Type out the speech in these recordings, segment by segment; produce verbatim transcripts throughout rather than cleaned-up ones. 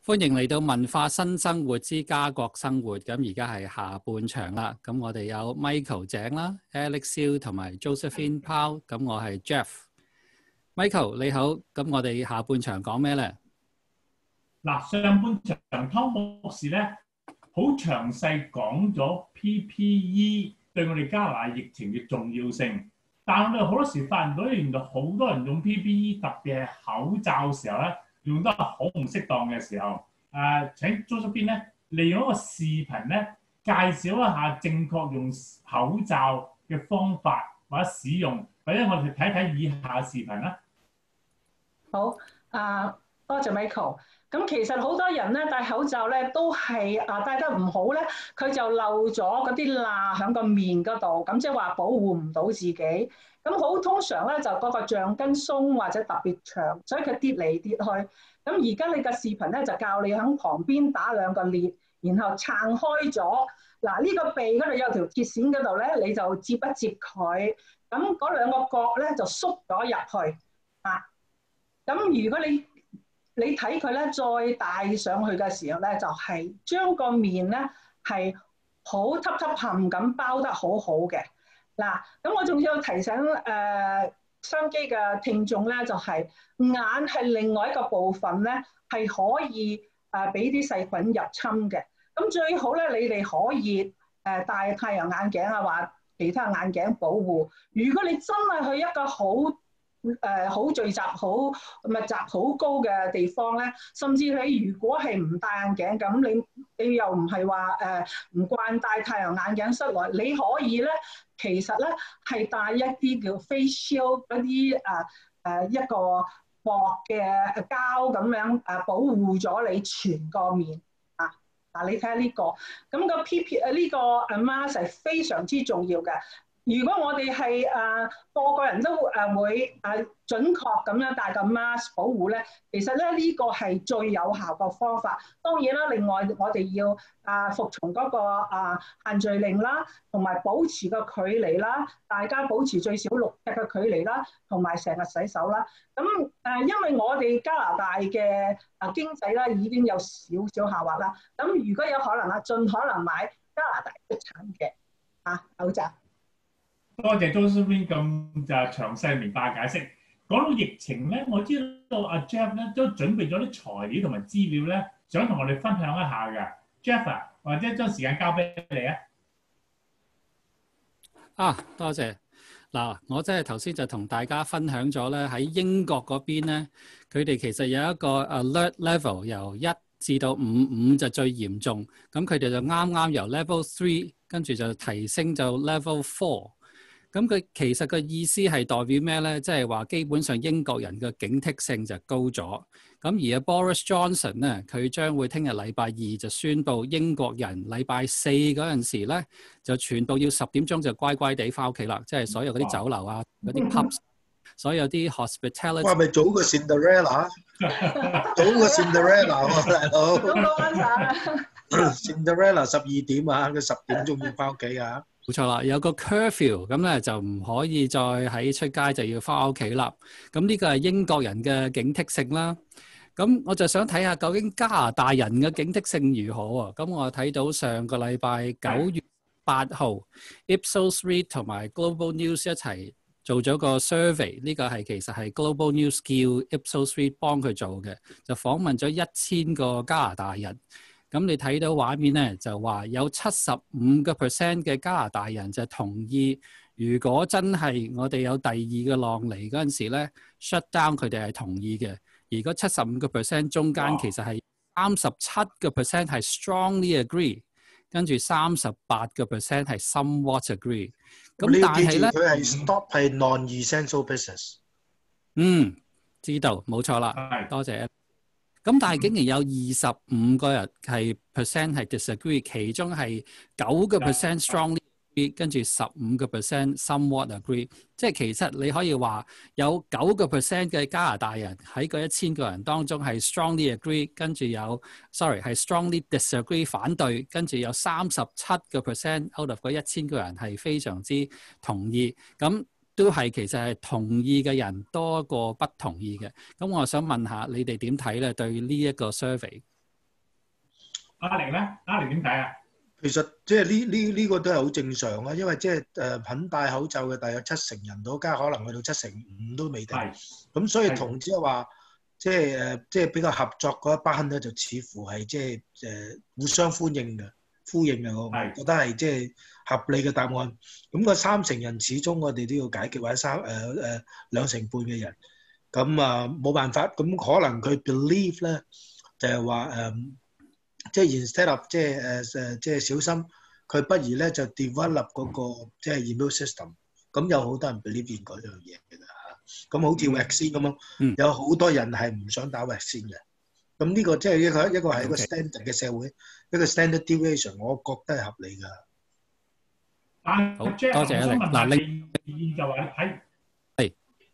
歡迎嚟到文化新生活之家國生活，咁而家係下半場啦。咁我哋有 Michael 井啦、Alex Siu 同埋 Josephine Powell，咁我係 Jeff。Michael 你好，咁我哋下半場講咩咧？ 嗱，上半場湯博士咧好詳細講咗 P P E 對我哋加拿大疫情嘅重要性，但係我哋好多時發現到，原來好多人用 P P E， 特別係口罩嘅時候咧，用得好唔適當嘅時候，誒、呃、請 Josephine 咧利用一個視頻咧介紹一下正確用口罩嘅方法或者使用，或者我哋睇睇以下視頻啦。 好，啊多謝 Michael。咁其實好多人咧戴口罩咧都係啊戴得唔好咧，佢就漏咗嗰啲罅喺個面嗰度，咁即係話保護唔到自己。咁好通常咧就嗰個橡筋鬆或者特別長，所以佢跌嚟跌去。咁而家你嘅視頻咧就教你喺旁邊打兩個裂，然後撐開咗。嗱呢個鼻嗰度有條鐵線嗰度咧，你就接一接佢，咁嗰兩個角咧就縮咗入去啊。咁如果你你睇佢咧再戴上去嘅時候咧，就係將個面咧係好揼揼冚咁包得好好嘅。嗱，咁我仲要提醒誒收機嘅聽眾咧，就係眼係另外一個部分咧，係可以誒俾啲細菌入侵嘅。咁最好咧，你哋可以誒戴太陽眼鏡啊，或其他眼鏡保護。如果你真係去一個好誒好聚集、好密集、好高嘅地方咧，甚至你如果係唔戴眼鏡，咁你你又唔係話誒唔慣戴太陽眼鏡室內，你可以咧，其實咧係戴一啲叫 face shield 嗰啲誒誒一個薄嘅膠咁樣誒保護咗你全個面啊！嗱，你睇下呢個，咁個 P P 誒呢個誒 mask 係非常之重要嘅。如果我哋係誒個個人都誒會誒準確咁樣戴個 mask 保護咧，其實咧呢個係最有效嘅方法。當然啦，另外我哋要啊服從嗰個啊限聚令啦，同埋保持個距離啦，大家保持最少六尺嘅距離啦，同埋成日洗手啦。咁誒，因為我哋加拿大嘅啊經濟咧已經有少少下滑啦，咁如果有可能啊，盡可能買加拿大出產嘅啊口罩。 多謝 Josephine 咁就詳細明白解釋。講到疫情咧，我知道阿 Jeff 咧都準備咗啲材料同埋資料咧，想同我哋分享一下嘅。Jeff 啊，或者將時間交俾你啊。 啊，多謝。嗱，我即係頭先就同大家分享咗咧，喺英國嗰邊咧，佢哋其實有一個 alert level 由一至到五，五就最嚴重，咁佢哋就啱啱由 level three 跟住就提升就 level four。咁佢其實個意思係代表咩咧？即係話基本上英國人嘅警惕性就高咗。咁而阿 Boris Johnson 咧，佢將會聽日禮拜二就宣布英國人禮拜四嗰陣時咧，就全部要十點鐘就乖乖地翻屋企啦。即係所有嗰啲酒樓啊、嗰啲 pubs，所有啲 hospitality。 哇！咪早過 Cinderella， 早過 Cinderella 喎，大佬。 早過安曬。 Cinderella 十二點啊，佢十點鐘要翻屋企啊。 冇錯啦，有個 curfew 咁咧就唔可以再喺出街，就要翻屋企啦。咁呢個係英國人嘅警惕性啦。咁我就想睇下究竟加拿大人嘅警惕性如何啊？咁我睇到上個禮拜九月八號 Ipsos Reid 同埋 Global News 一齊做咗個 survey， 呢個係其實係 Global News 叫 Ipsos Reid 幫佢做嘅，就訪問咗一千個加拿大人。咁你睇到畫面咧，就話有七十五個 percent 嘅加拿大人就同意，如果真係我哋有第二個浪嚟嗰陣時咧 ，shut down 佢哋係同意嘅。而嗰七十五個 percent 中間其實係三十七個 percent 係 strongly agree， 跟住三十八個 percent 係 somewhat agree。咁但係咧， 佢係 stop 係 non-essential business。 嗯，知道冇錯啦，多謝。咁但係竟然有二十五個人係 percent 係 disagree， 其中係九個 percent strongly agree， 跟住十五個 percent somewhat agree。即係其實你可以話有九個 percent 嘅加拿大人喺嗰一千個人當中係 strongly agree， 跟住有 sorry 係 strongly disagree 反對，跟住有三十七個 percent out of 嗰一千個人係非常之同意。咁都係其實係同意嘅人多過不同意嘅。咁我想問下你哋點睇咧？對呢一個 survey？ 阿力咧，阿力點睇啊？ 其實即係呢呢呢個都係好正常啊，因為即係誒肯戴口罩嘅大約七成人到家，可能去到七成五都未定。咁所以同即係話，即係誒即係比較合作嗰一班咧，就似乎係即係誒互相歡迎嘅，呼應嘅，我覺得係即係合理嘅答案。咁個三成人始終我哋都要解決，或者三誒誒兩成半嘅人，咁啊冇辦法。咁可能佢 believe 咧就係話誒。即係 instead of 即係誒誒即係小心，佢不如咧就 develop 嗰個即係 immune system。咁有好多人 believe in 嗰樣嘢嘅嚇。咁好似 vaccine 咁樣，有好多人係唔想打 vaccine 嘅。咁呢個即係一個一個係一個 standard 嘅社會，一個 standard deviation，我覺得係合理㗎。 好，多謝你。嗱，你就話睇係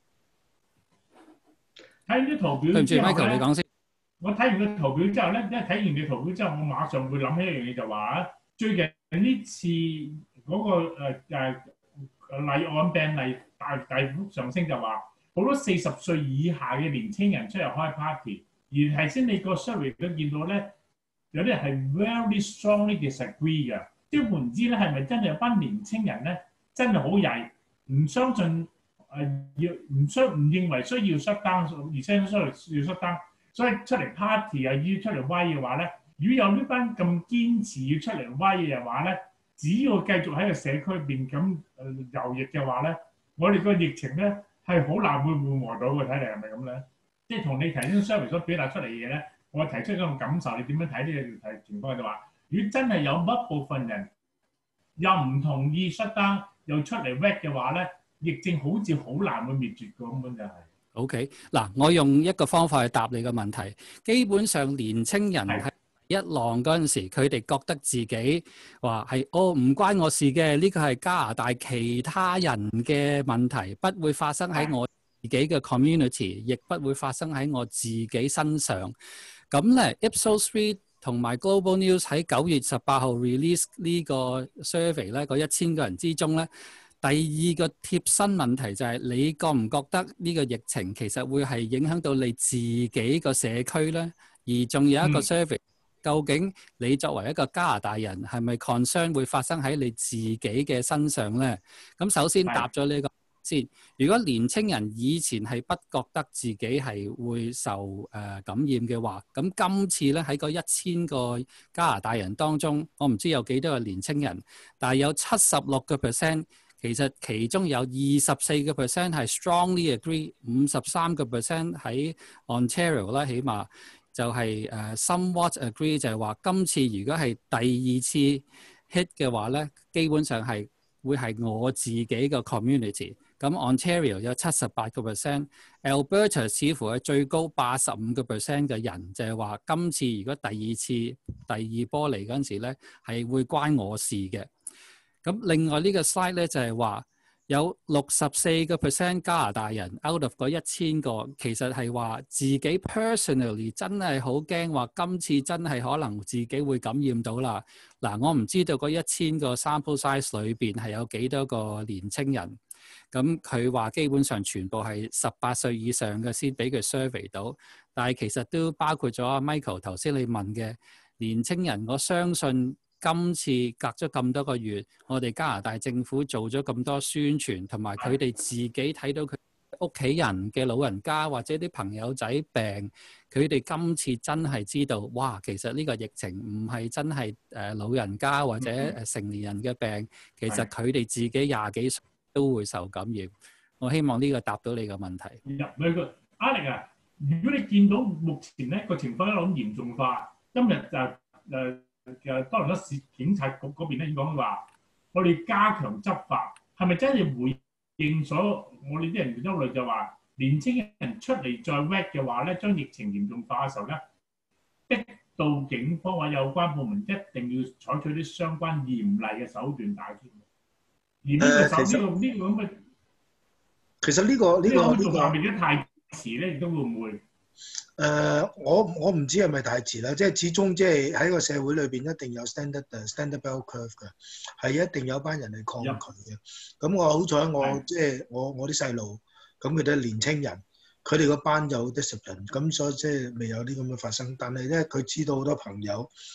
睇啲圖表。對唔住 ，Michael， 你講先。我睇完個圖表之後咧，一睇完你圖表之後，我馬上會諗起一樣嘢，就話啊，最近呢次嗰個誒誒例案病例大大幅上升，就話好多四十歲以下嘅年青人出嚟開 party， 而係先你個 survey 都見到咧，有啲人係 very strongly disagree 嘅，即係換之咧，係咪真係有班年青人咧真係好曳，唔相信誒要唔相唔認為需要 shut down， 而且需要 shut down。所以出嚟 party 啊，要出嚟威嘅話咧，如果有呢班咁堅持要出嚟威嘅話咧，只要繼續喺個社區入邊咁誒遊弋嘅話咧，我哋個疫情咧係好難會緩和到嘅。睇嚟係咪咁咧？即係同你頭先 survey 所表達出嚟嘅嘢咧，我提出咗個感受，你點樣睇呢個情況就話，如果真係有一部分人又唔同意 shut down，又出嚟 work 嘅話咧，疫症好似好難會滅絕嘅，根本就係。 OK， 嗱，我用一個方法去答你個問題。基本上年青人喺一浪嗰陣時，佢哋覺得自己話係哦唔關我事嘅，呢個係加拿大其他人嘅問題，不會發生喺我自己嘅 community， 亦不會發生喺我自己身上。咁咧 Ipsos Reid 同埋 Global News 喺九月十八號 release 呢個 survey 咧，嗰一千個人之中咧。第二個貼身問題就係你覺唔覺得呢個疫情其實會係影響到你自己個社區咧？而仲有一個 survey，、嗯、究竟你作為一個加拿大人係咪 concern 會發生喺你自己嘅身上咧？咁首先答咗呢個先。如果年青人以前係不覺得自己係會受誒、呃、感染嘅話，咁今次咧喺個一千個加拿大人當中，我唔知有幾多個年青人，但係有七十六個 percent。其實其中有二十四個 percent 係 strongly agree， 五十三個 percent 喺 Ontario 啦，起碼就係誒 somewhat agree， 就係話今次如果係第二次 hit 嘅話咧，基本上係會係我自己個 community。咁 Ontario 有七十八個 percent，Alberta 似乎係最高八十五個 percent 嘅人，就係話今次如果第二次第二波嚟嗰陣時咧，係會關我事嘅。咁另外呢個 slide 咧就係話有六十四個 percent 加拿大人 out of 嗰一千個，其實係話自己 personally 真係好驚話今次真係可能自己會感染到啦。嗱，我唔知道嗰一千個 sample size 裏邊係有幾多個年青人，咁佢話基本上全部係十八歲以上嘅先俾佢 survey 到，但係其實都包括咗 Michael 頭先你問嘅年青人，我相信。今次隔咗咁多個月，我哋加拿大政府做咗咁多宣傳，同埋佢哋自己睇到佢屋企人嘅老人家或者啲朋友仔病，佢哋今次真係知道，哇！其實呢個疫情唔係真係誒老人家或者誒成年人嘅病，其實佢哋自己廿幾歲都會受感染。我希望呢個答到你個問題。 入去個 Alex 啊，如果你見到目前咧個情況一路咁嚴重化，今日就誒。呃嘅多倫多市警察局嗰邊咧講話，我哋加強執法，係咪真係回應咗我哋啲人嘅憂慮？就話年青人出嚟再 work 嘅話咧，將疫情嚴重化嘅時候咧，逼到警方或有關部門一定要採取啲相關嚴厲嘅手段打擊。而呢個手呢、這個呢、這個咁嘅， 其實呢、這個呢、這個呢、這個，變得太遲咧，亦都會唔會？ 誒、uh, 我我唔知係咪太遲啦，即係始終即係喺個社會裏邊一定有 standard standard bell curve 嘅，係一定有班人係抗拒嘅。咁、yep. 我好彩我即係我我啲細路，咁佢哋係年青人，佢哋個班有 discipline，咁所以即係未有啲咁嘅發生。但係咧佢知道好多朋友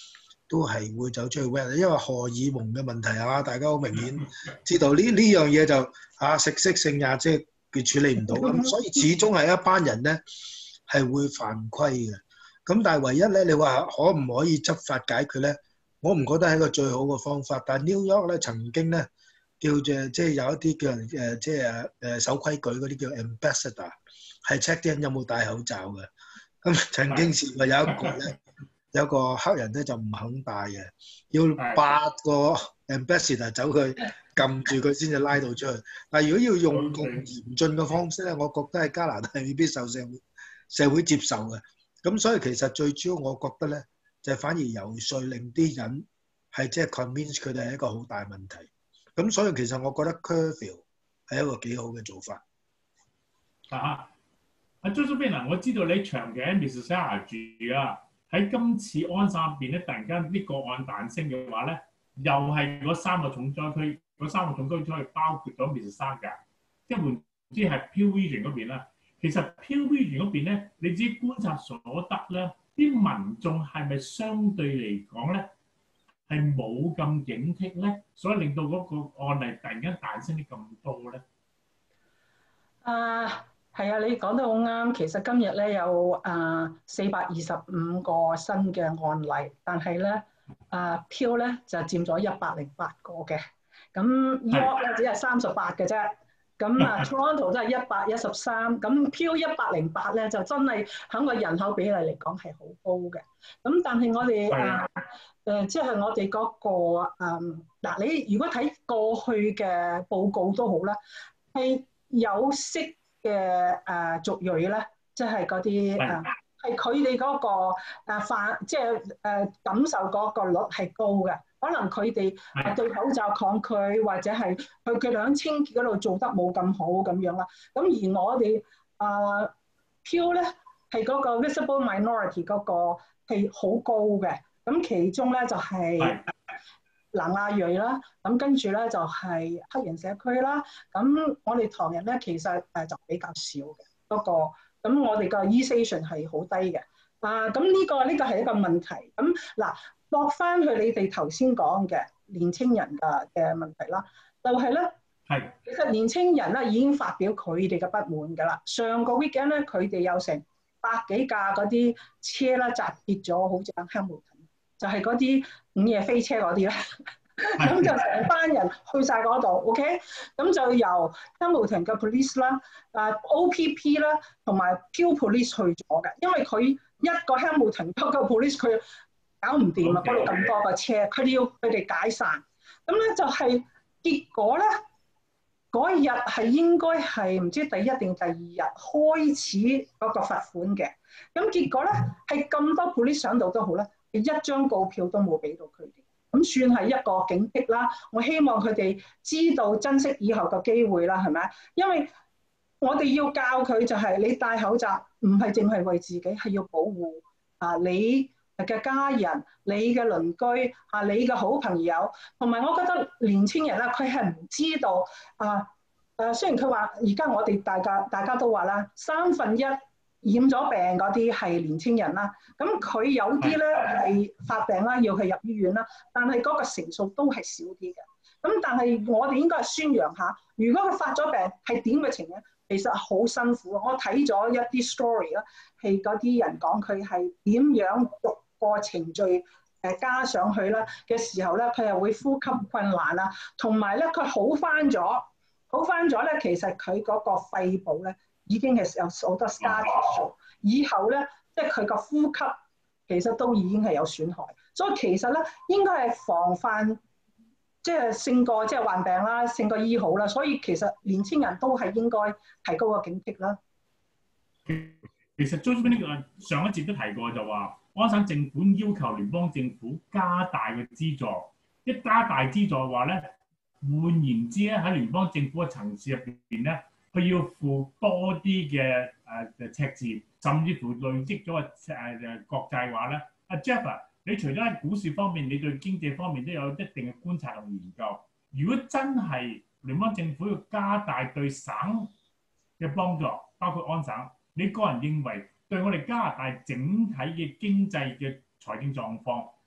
都係會走出去 wet，因為荷爾蒙嘅問題啊，大家好明顯知道呢呢樣嘢就啊食色性也，即係佢處理唔到，咁所以始終係一班人咧係會犯規嘅。咁但係唯一咧，你話可唔可以執法解決咧？我唔覺得係一個最好嘅方法。但係 New York 咧曾經咧叫做即係有一啲叫誒即係誒守規矩嗰啲叫 ambassador， 係 check 啲人有冇戴口罩嘅。咁曾經試過有一個咧。有個黑人咧就唔肯戴嘅，要八個 ambassador 走去撳住佢先至拉到出去。但係如果要用咁嚴峻嘅方式咧，我覺得喺加拿大未必受社會社會接受嘅。咁所以其實最主要我覺得咧，就係反而游說令啲人係即係 convince 佢哋係一個好大問題。咁所以其實我覺得 curfew 係一個幾好嘅做法。 啊，阿 Josephine 啊，我知道你長期喺 Mississauga 住啊。喺今次安省入邊咧，突然間啲個案彈升嘅話咧，又係嗰三個重災區，嗰三個重災區包括咗 Mississauga，即係換之係 Peel Region 嗰邊啦。其實 Peel Region 嗰邊咧，你自己觀察所得咧，啲民眾係咪相對嚟講咧係冇咁警惕咧，所以令到嗰個案例突然間彈升啲咁多咧？ 啊！Uh, 係啊，你講得好啱。其實今日咧有啊四百二十五個新嘅案例，但係咧啊 Peel 咧就佔咗一百零八個嘅。咁 York 咧只係三十八嘅啫。咁啊 Toronto 都係一百一十三。咁 Peel 一百零八咧就真係喺個人口比例嚟講係好高嘅。咁但係我哋啊誒，即係我哋嗰個嗯嗱，你如果睇過去嘅報告都好啦，係有色嘅誒族裔咧，即係嗰啲誒係佢哋嗰個誒犯，即係誒感受嗰個率係高嘅。可能佢哋對口罩抗拒，或者係佢佢哋喺清潔嗰度做得冇咁好咁樣啦。咁而我哋誒 Peel 咧係嗰個 visible minority 嗰個係好高嘅。咁其中咧就係、是。南亞裔啦，咁跟住咧就係黑人社區啦，咁我哋唐人咧其實誒就比較少嘅嗰個，咁我哋個 East Asian 係好低嘅，啊咁呢個呢個係一個問題，咁嗱駁翻去你哋頭先講嘅年青人嘅嘅問題啦，就係咧，係其實年青人咧已經發表佢哋嘅不滿㗎啦，上個 weekend 咧佢哋有成百幾架嗰啲車啦集結咗，好似喺 Hamilton。就係嗰啲午夜飛車嗰啲咧，咁就成班人去晒嗰度 ，OK？ 咁就由 Hamilton 嘅 police 啦、啊 O P P 啦，同埋 Peel police 去咗嘅，因為佢一個 Hamilton 嗰個 police 佢搞唔掂啊，嗰度咁多個車，佢哋要佢哋解散。咁咧就係結果咧，嗰日係應該係唔知第一定第二日開始嗰個罰款嘅。咁結果咧係咁多 police 上到都好啦。一張告票都冇俾到佢哋，咁算係一個警惕啦。我希望佢哋知道珍惜以後嘅機會啦，係咪？因為我哋要教佢就係你戴口罩唔係淨係為自己，係要保護啊你嘅家人、你嘅鄰居啊、你嘅好朋友，同埋我覺得年青人啦，佢係唔知道啊誒。雖然佢話而家我哋大家大家都話啦，三分一。染咗病嗰啲係年青人啦，咁佢有啲咧係發病啦，要去入醫院啦，但係嗰個成數都係少啲嘅。咁但係我哋應該係宣揚下，如果佢發咗病係點嘅情況，其實好辛苦。我睇咗一啲 story 啦，係嗰啲人講佢係點樣逐個程序誒加上去啦嘅時候咧，佢又會呼吸困難啦，同埋咧佢好翻咗，好翻咗咧，其實佢嗰個肺部咧。已經係有好多 scar tissue， 以後咧，即係佢個呼吸其實都已經係有損害，所以其實咧應該係防範，即係勝過即係患病啦，勝過醫好啦。所以其實年青人都係應該提高個警惕啦。 其實 Josephine 呢個上一節都提過，就話安省政府要求聯邦政府加大嘅資助，一加大資助嘅話咧，換言之咧喺聯邦政府嘅層次入邊咧。佢要付多啲嘅誒赤字，甚至乎累積咗個誒誒國債話咧。阿 Jeff 啊，你除咗喺股市方面，你對經濟方面都有一定嘅觀察同研究。如果真係聯邦政府要加大對省嘅幫助，包括安省，你個人認為對我哋加拿大整體嘅經濟嘅財政狀況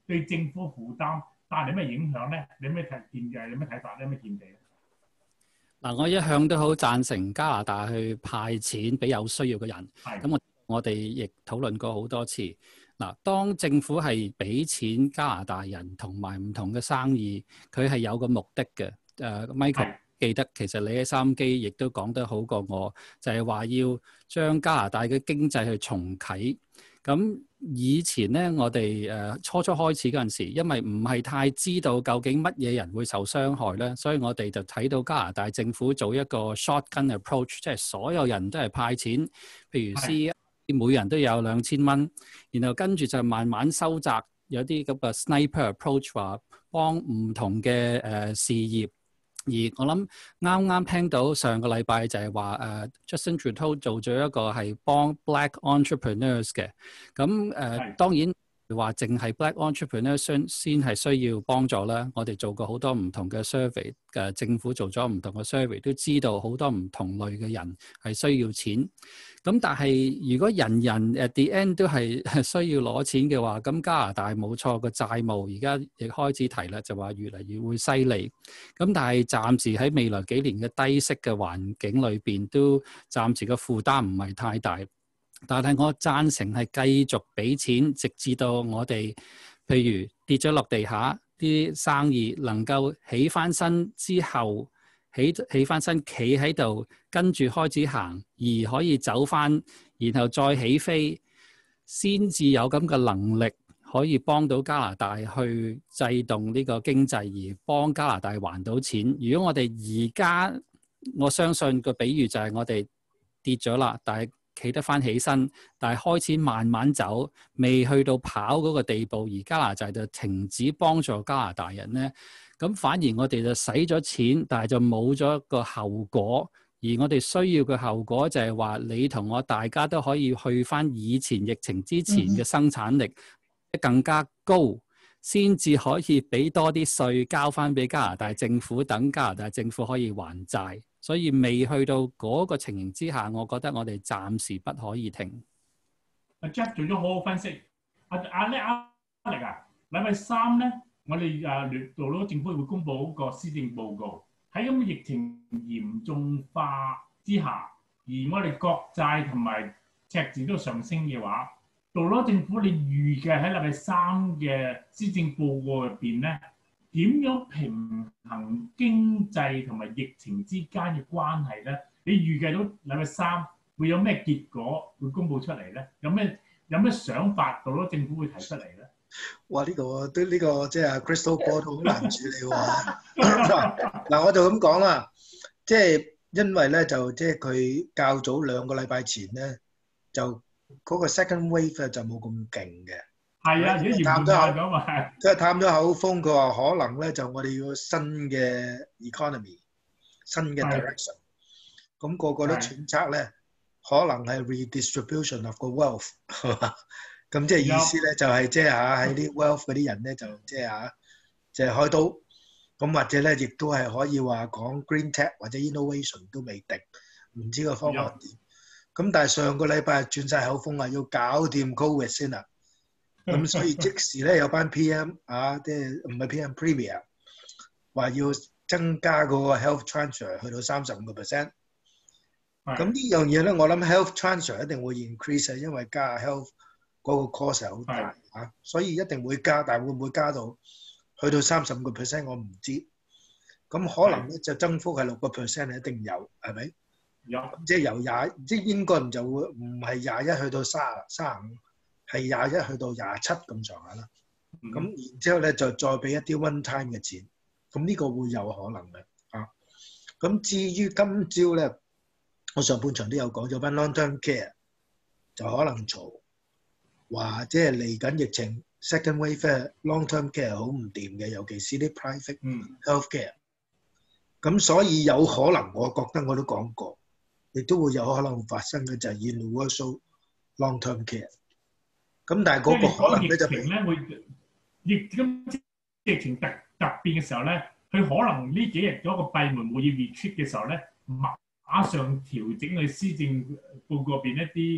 對政府負擔帶嚟咩影響咧？你有咩睇見嘅？有咩睇法咧？有咩見地咧？ 嗱，我一向都好贊成加拿大去派錢俾有需要嘅人。咁我我哋亦討論過好多次。嗱，當政府係俾錢加拿大人同埋唔同嘅生意，佢係有個目的嘅。誒、uh, ，Michael 記得其實你喺收音機亦都講得好過我，就係、是、話要將加拿大嘅經濟去重啟。咁以前咧，我哋誒、呃、初初開始嗰陣時，因為唔係太知道究竟乜嘢人會受傷害咧，所以我哋就睇到加拿大政府做一個 shotgun approach， 即係所有人都係派錢，譬如 C E O 每人都有兩千蚊，然後跟住就慢慢收窄，有啲咁嘅 sniper approach 話幫唔同嘅誒、呃、事業。而我諗啱啱聽到上個禮拜就係話誒 Justin Trudeau 做咗一個係幫 Black entrepreneurs 嘅，咁誒、呃、當然話淨係 Black entrepreneurs 先先係需要幫助啦。我哋做過好多唔同嘅 survey， 嘅政府做咗唔同嘅 survey， 都知道好多唔同類嘅人係需要錢。咁但係如果人人 at the end 都係需要攞錢嘅話，咁加拿大冇錯個債務而家亦開始提啦，就話越嚟越會犀利。咁但係暫時喺未來幾年嘅低息嘅環境裏邊，都暫時嘅負擔唔係太大。但係我贊成係繼續俾錢，直至到我哋譬如跌咗落地下啲生意能夠起翻身之後，起起翻身企喺度，跟住開始行，而可以走翻，然後再起飛，先至有咁嘅能力可以幫到加拿大去制動呢個經濟，而幫加拿大還到錢。如果我哋而家，我相信個比喻就係我哋跌咗啦，但係企得翻起身，但係開始慢慢走，未去到跑嗰個地步，而加拿大就停止幫助加拿大人咧，咁反而我哋就使咗錢，但係就冇咗一個後果。而我哋需要嘅後果就係話，你同我大家都可以去翻以前疫情之前嘅生產力更加高，先至可以俾多啲稅交翻俾加拿大政府，等加拿大政府可以還債。所以未去到嗰個情形之下，我覺得我哋暫時不可以停。 阿 Jeff 做咗好好分析。阿阿叻阿力啊，禮拜三咧，我哋啊聯道咯政府會公布嗰個施政報告。喺咁嘅疫情嚴重化之下，而我哋國債同埋赤字都上升嘅話，道咯政府你預計喺禮拜三嘅施政報告入邊咧，點樣平衡經濟同埋疫情之間嘅關係咧？你預計到禮拜三會有咩結果會公佈出嚟咧？有咩有咩想法，道咯政府會提出嚟咧？ 哇！呢、這個都呢、這個即係 Crystal Ball 都好難處理喎。嗱，我就咁講啦，即係因為咧就即係佢較早兩個禮拜前咧，就嗰個 second wave 咧就冇咁勁嘅。係啊，而家嚴重咗嘛。佢係探咗口風，佢話可能咧就我哋要新嘅 economy， 新嘅 direction。咁、那個個都揣測咧，可能係 redistribution of the wealth。咁即係意思咧，就係即係嚇喺啲 wealth 嗰啲人咧，就即係嚇即係開刀。咁或者咧，亦都係可以話講 green tech 或者 innovation 都未定，唔知個方案點。咁但係上個禮拜轉晒口風啊，要搞掂 COVID 先啦。咁所以即時咧有班 P M 啊，即係唔係 P M Premier 話要增加嗰個 health transfer 去到三十五個 percent。咁呢樣嘢咧，我諗 health transfer 一定會 increase 啊，因為加 health 嗰個 cost 係好大嚇，所以一定會加，但係會唔會加到去到三十五個 percent 我唔知。咁可能咧就增幅係六個 percent 係一定有，係咪？有。即係由廿，即係應該唔就會唔係廿一去到三三十五，係廿一去到廿七咁上下啦。咁、嗯、然之後咧就再俾一啲 one time 嘅錢，咁呢個會有可能嘅嚇。咁至於今朝咧，我上半場都有講咗班 long term care 就可能嘈。話即係嚟緊疫情 second wave long term care 好唔掂嘅，尤其是啲 private health care。咁所以有可能，我覺得我都講過，亦都會有可能發生嘅就係 universal long term care。咁但係嗰個可能咧就疫情咧會疫咁疫情突突變嘅時候咧，佢可能呢幾日嗰個閉門會議 retreat 嘅時候咧，馬上調整佢施政報告入邊一啲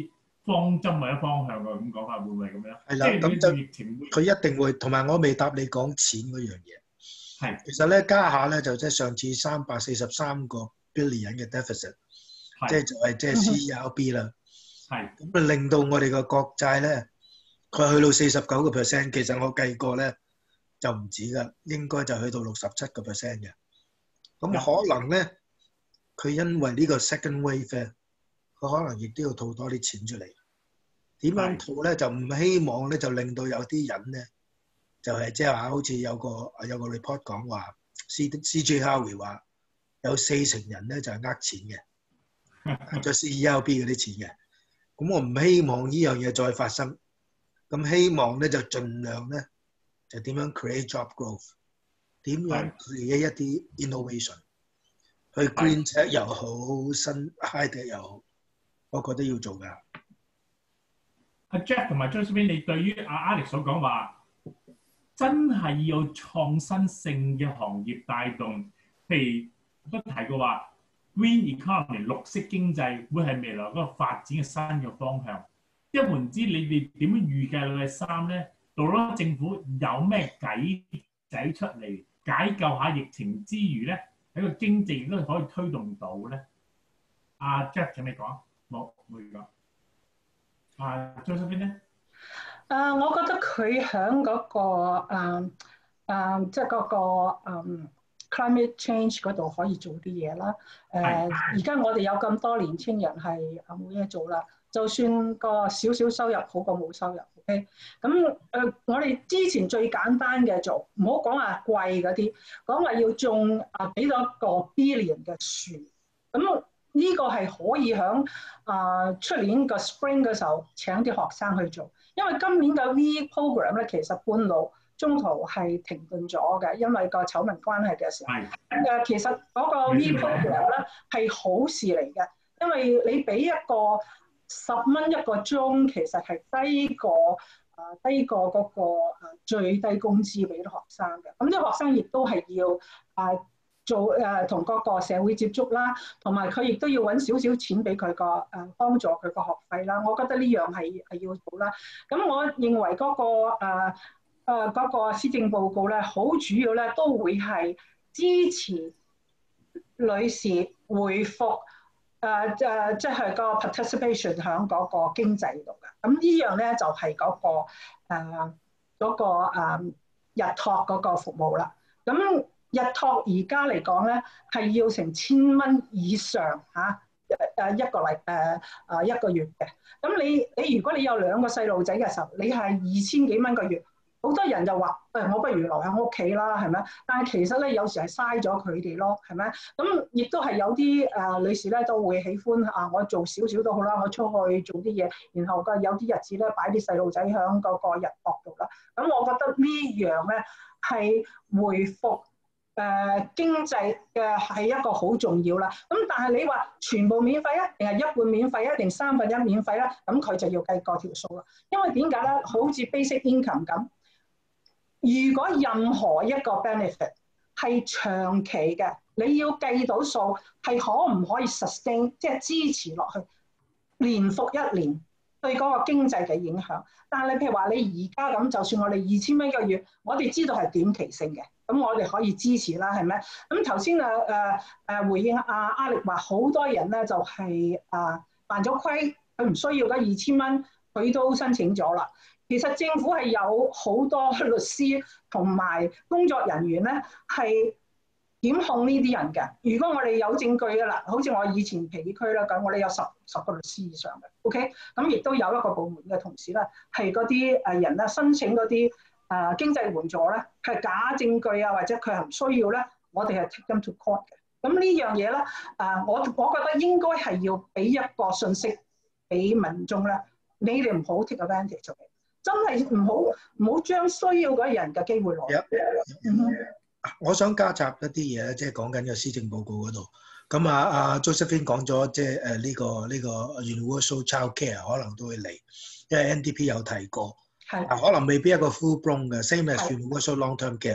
方針或者方向㗎，咁講法會唔會咁樣？ 係啦，咁就疫情會佢一定會，同埋我未答你講錢嗰樣嘢。 係其實咧加下咧就即係上次三百四十三個 billion 嘅 deficit， 即係就係即係 C E R B 啦。 係咁啊令到我哋個國債咧，佢去到四十九個 percent， 其實我計過咧就唔止㗎，應該就去到六十七個 percent 嘅。咁可能咧，佢因為呢個 second wave 咧，佢可能亦都要套多啲錢出嚟。點樣套咧？就唔希望咧，就令到有啲人咧，就係即係話好似有個有個 report 講話 C C J Harvey 話有四成人咧就係呃錢嘅，就 C E R B 嗰啲錢嘅。咁我唔希望呢樣嘢再發生。咁希望咧就盡量咧就點樣 create job growth， 點樣 create 一啲 innovation， 去 green tech 又好，新 high tech 又好，我覺得要做㗎。 阿 Jack 同埋 Josephine， 你對於阿 Alex 所講話，真係要創新性嘅行業帶動，譬如都提過話 green economy 綠色經濟會係未來嗰個發展嘅新嘅方向。一換之，你哋點樣預計禮拜三咧？到咗政府有咩計仔出嚟解救下疫情之餘咧，喺個經濟亦都可以推動到咧？阿 Jack 請你講，冇冇講。啊 Josephine 咧？ 啊，我覺得佢喺嗰個誒誒，即係嗰個誒 climate change 嗰度可以做啲嘢啦。誒，而家我哋有咁多年青人係冇嘢做啦。就算個少少收入好過冇收入 ，OK？咁誒、呃，我哋之前最簡單嘅做，唔好講話貴嗰啲，講話要種啊幾多個 billion 嘅樹，咁呢個係可以響啊出年個 spring 嘅時候請啲學生去做，因為今年嘅 V program 咧其實半路中途係停頓咗嘅，因為個醜聞關係嘅時候。係。誒，其實嗰個 V program 咧係好事嚟嘅，因為你俾一個十蚊一個鐘，其實係低過啊低過嗰個啊最低工資俾啲學生嘅。咁啲學生亦都係要啊做誒同嗰個社會接觸啦，同埋佢亦都要揾少少錢俾佢個誒幫助佢個學費啦。我覺得呢樣係係要做啦。咁我認為嗰個誒誒嗰個施政報告咧，好主要咧都會係支持女士回復。誒誒，即係個 participation 喺嗰個經濟度嘅，咁呢樣咧就係嗰個誒嗰個誒日託嗰個服務啦。咁日託而家嚟講咧係要成千蚊以上嚇誒一個禮誒誒一個月嘅。咁你你如果你有兩個細路仔嘅時候，你係二千幾蚊個月。好多人就話誒，我不如留喺屋企啦，係咪？但係其實咧，有時係嘥咗佢哋咯，係咪？咁亦都係有啲誒、呃、女士咧，都會喜歡啊，我做少少都好啦，我出去做啲嘢，然後個有啲日子咧，擺啲細路仔喺嗰個日託度啦。咁我覺得呢樣咧係回復誒、呃、經濟嘅係一個好重要啦。咁但係你話全部免費啊，定係一半免費啊，定三分一免費咧？咁佢就要計個條數啦。因為點解咧？好似 basic income 咁。如果任何一個 benefit 係長期嘅，你要計到數係可唔可以 sustain， 即係支持落去，年復一年對嗰個經濟嘅影響。但係你譬如話你而家咁，就算我哋二千蚊一個月，我哋知道係短期性嘅，咁我哋可以支持啦，係咪？咁頭先啊誒誒回應阿阿力話，好多人咧就係啊犯咗規，佢唔需要嗰二千蚊，佢都申請咗啦。其實政府係有好多律師同埋工作人員咧，係檢控呢啲人嘅。如果我哋有證據嘅啦，好似我以前皮區啦咁，我哋有十十個律師以上嘅 ，OK。咁亦都有一個部門嘅同事咧，係嗰啲誒人咧申請嗰啲誒經濟援助咧，係假證據啊，或者佢係唔需要咧，我哋係 take them to court 嘅。咁呢樣嘢咧，誒我我覺得應該係要俾一個信息俾民眾咧，你哋唔好 take advantage 嘅。真係唔好唔好將需要嗰人嘅機會攞。Yep. Mm-hmm. 我想加插一啲嘢，即係講緊嘅施政報告嗰度。咁啊啊 Josephine 講咗，即係誒呢個呢、呢個 universal child care 可能都會嚟，因為 N D P 有提過。係。可能未必一個 full blown 嘅 ，same as universal long term care，但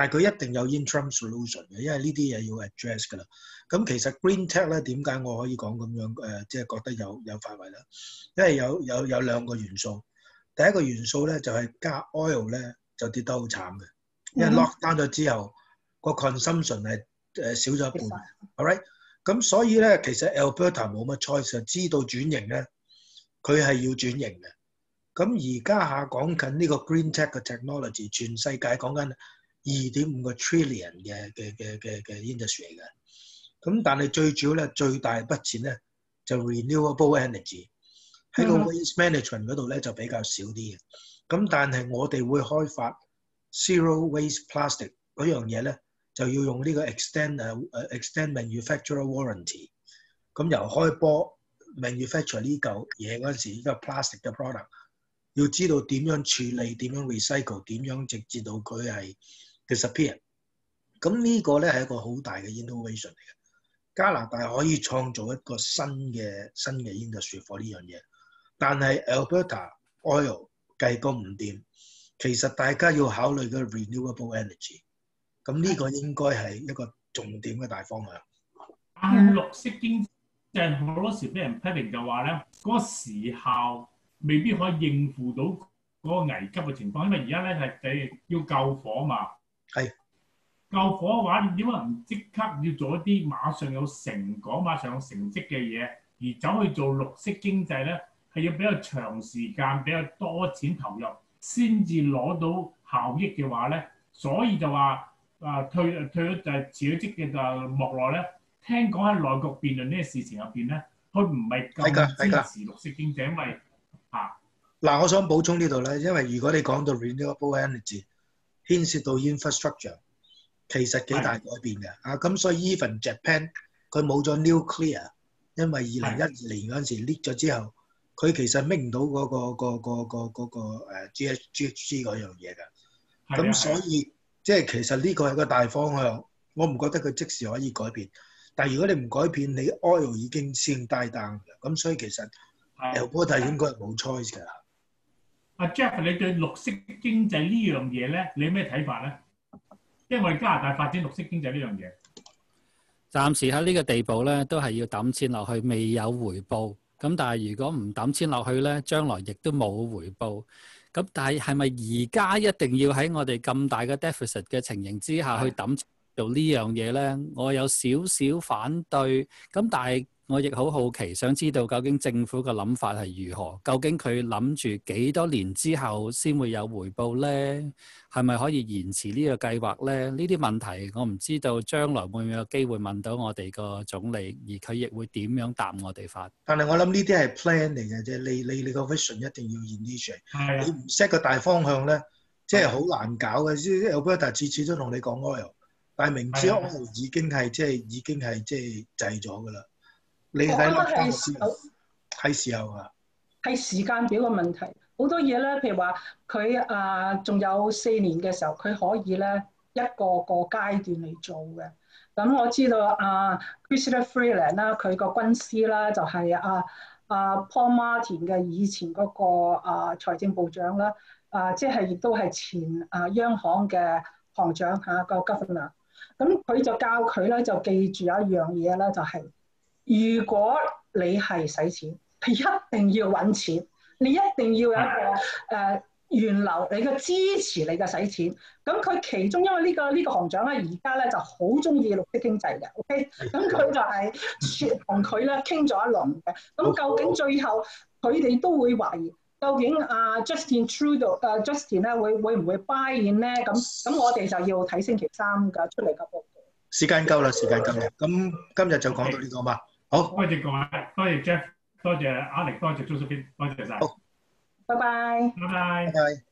但係佢一定有 interim solution 嘅，因為呢啲嘢要 address 㗎啦。咁其實 green tech 咧點解我可以講咁樣誒，即係覺得有有範圍咧？因為有有有兩個元素。第一個元素咧就係加 oil 咧就跌得好慘嘅，因為 lock down 咗之後個 consumption 係誒少咗一半。all right，咁所以咧其實 Alberta 冇乜 choice， 知道轉型咧佢係要轉型嘅。咁而家下講緊呢個 green tech 嘅 technology， 全世界講緊二點五個 trillion 嘅嘅嘅嘅嘅 industry 嚟嘅。咁但係最主要咧最大筆錢咧就 renewable energy。喺個 waste management 嗰度咧就比較少啲嘅，咁但係我哋會開發 zero waste plastic 嗰樣嘢咧，就要用呢個 extend 誒誒 extend manufacturer warranty。咁由開波 manufacture 呢嚿嘢嗰陣時，呢個 plastic 嘅 product， 要知道點樣處理、點樣 recycle、點樣直至到佢係 disappear。咁呢個咧係一個好大嘅 innovation 嚟嘅。加拿大可以創造一個新嘅新嘅 industry for 呢樣嘢。但係 Alberta oil 計個唔掂，其實大家要考慮個 renewable energy， 咁呢個應該係一個重點嘅大方向。 但係綠色經濟好多時俾人批評就話咧，嗰個時效未必可以應付到嗰個危急嘅情況，因為而家咧係誒要救火嘛。係救火嘅話，你點解唔即刻要做一啲馬上有成果、馬上有成績嘅嘢，而走去做綠色經濟咧？係要比較長時間、比較多錢投入，先至攞到效益嘅話咧，所以就話啊退退咗就係辭咗職嘅就莫奈咧。聽講喺內閣辯論呢個事情入邊咧，佢唔係咁支持綠色經濟，因為啊嗱，我想補充呢度咧，因為如果你講到 renewable energy 牽涉到 infrastructure， 其實幾大改變嘅啊，咁所以 even Japan 佢冇咗 nuclear， 因為二零一二年嗰陣時 leak 咗之後。佢其實搣唔到嗰、嗰個、嗰個、嗰個、嗰個誒 G H G 嗰樣嘢㗎，咁所以即係其實呢個係個大方向，我唔覺得佢即時可以改變。但係如果你唔改變，你 oil 已經先 die down 嘅，咁所以其實 Alberta 應該係冇 choice 㗎。 阿 Jeff， 你對綠色經濟呢樣嘢咧，你有咩睇法咧？因為我哋加拿大發展綠色經濟呢樣嘢， 暫時喺呢個地步咧，都係要抌錢落去，未有回報。咁但係如果唔抌錢落去咧，將來亦都冇回報。咁但係係咪而家一定要喺我哋咁大嘅 deficit 嘅情形之下去抌錢做呢樣嘢咧？我有少少反對。咁但係我亦好好奇，想知道究竟政府嘅諗法係如何？究竟佢諗住幾多年之後先會有回報咧？係咪可以延遲呢個計劃咧？呢啲問題我唔知道將來會唔會有機會問到我哋個總理，而佢亦會點樣答我哋法？ 但係我諗呢啲係 plan 嚟嘅啫，你你你個 vision 一定要 initiate。你唔 set 個大方向咧，即係好難搞嘅。Alberta 次次都同你講 oil， 但係明知 oil 已經係即係已經係即係滯咗㗎啦。你睇落係時候，係時候啊， 係時間表嘅問題。好多嘢咧，譬如話佢啊，仲有四年嘅時候，佢可以咧一個個階段嚟做嘅。咁我知道啊 Chrysler Freeland 啦，佢個軍師啦，就係啊啊 Paul Martin 嘅以前嗰個啊財政部長啦，啊即係亦都係前啊央行嘅行長嚇個 governor。咁佢就教佢咧，就記住有一樣嘢咧，就係。如果你係使錢，你一定要揾錢，你一定要有一個誒、呃、源流，你嘅支持你嘅使錢。咁佢其中因為呢、這個呢、這個行長咧，而家咧就好中意綠色經濟嘅 ，OK？ 咁佢就係同佢咧傾咗一輪嘅。咁究竟最後佢哋都會懷疑，究竟阿、uh, Justin Trudeau 誒、uh, Justin 咧會會唔會 buy in 咧？咁咁我哋就要睇星期三嘅出嚟嘅報告。 時間夠啦，時間夠啦。咁今日就講到呢度嘛。好， 多謝各位，多謝 Jeff， 多謝 Alex， 多謝 Josephine， 多謝晒。好， 拜拜。 拜拜。 拜拜。